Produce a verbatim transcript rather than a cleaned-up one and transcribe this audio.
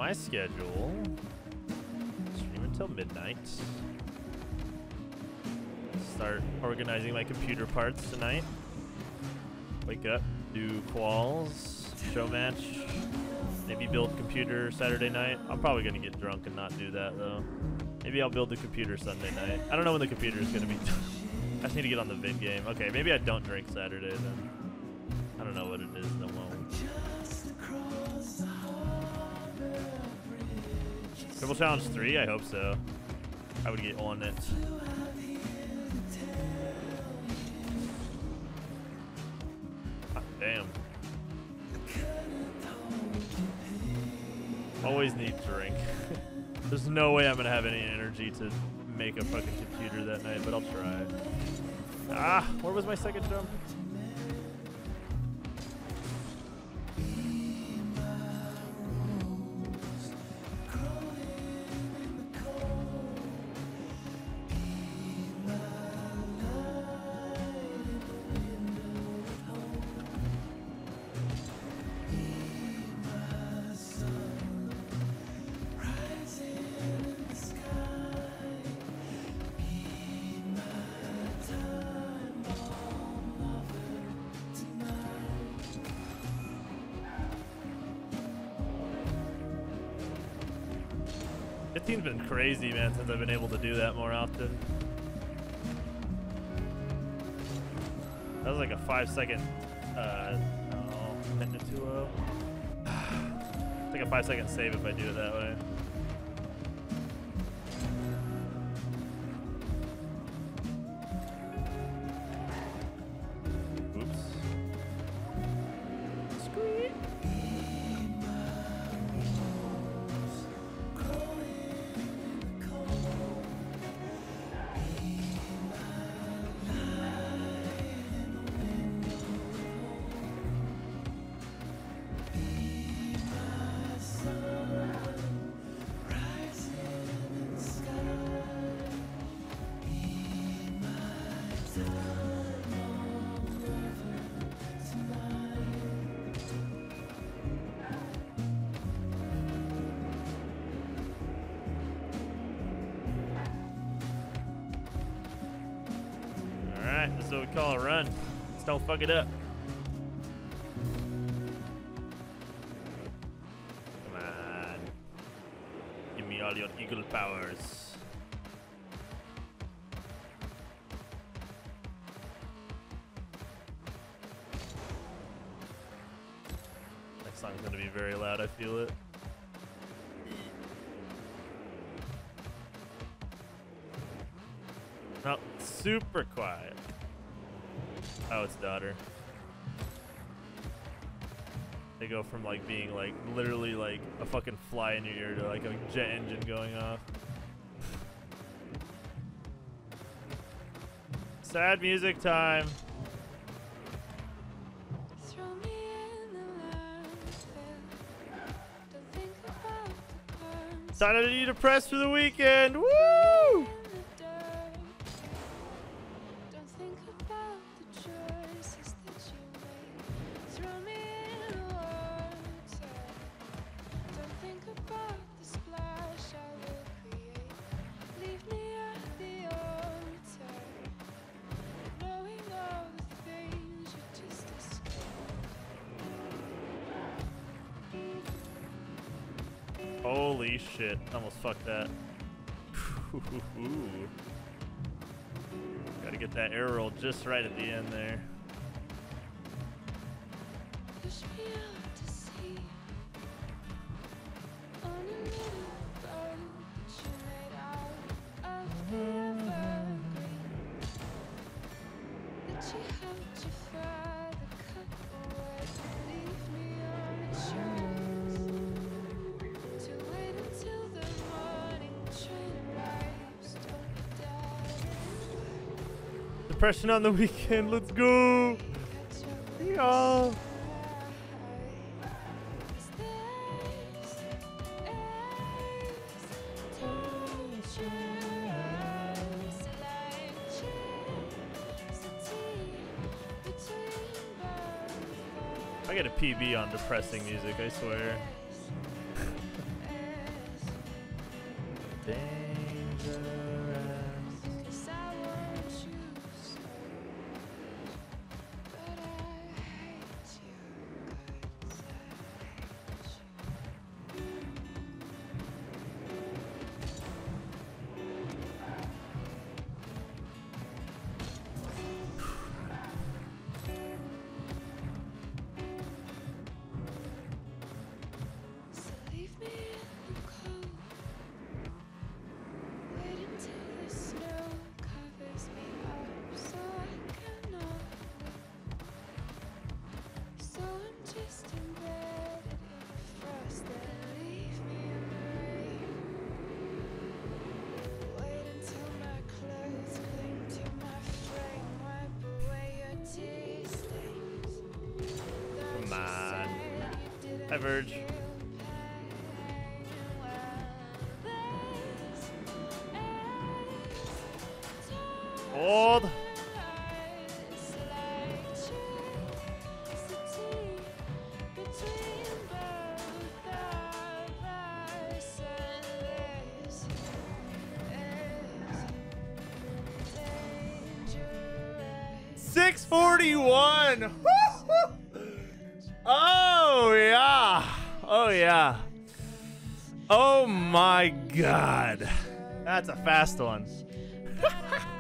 my schedule. Stream until midnight. Start organizing my computer parts tonight. Wake up, do quals, show match, maybe build computer Saturday night. I'm probably gonna get drunk and not do that though. Maybe I'll build the computer Sunday night. I don't know when the computer is gonna be done. I just need to get on the vid game. Okay, maybe I don't drink Saturday then. I don't know what it is. No won't. Triple challenge three? I hope so. I would get on it. Ah, damn. Always need drink. There's no way I'm gonna have any energy to make a fucking computer that night, but I'll try. Ah, where was my second jump? fifteen's been crazy, man, since I've been able to do that more often. That was like a five second, uh, oh, minute two oh. It's like a five second save if I do it that way. This is what we call a run. Just don't fuck it up. Come on. Give me all your eagle powers. Next song's gonna be very loud, I feel it. No, super quiet. Oh, it's daughter. They go from like being like literally like a fucking fly in your ear to like a jet engine going off. Sad music time. Decided to need a press for the weekend. Woo! Holy shit, almost fucked that. Gotta get that air roll just right at the end there. Depression on the weekend, let's go! Yeah. I get a P B on depressing music, I swear. Hi, Verge. Hold. six forty-one. Oh, yeah. Oh, yeah. Oh, my God. That's a fast one.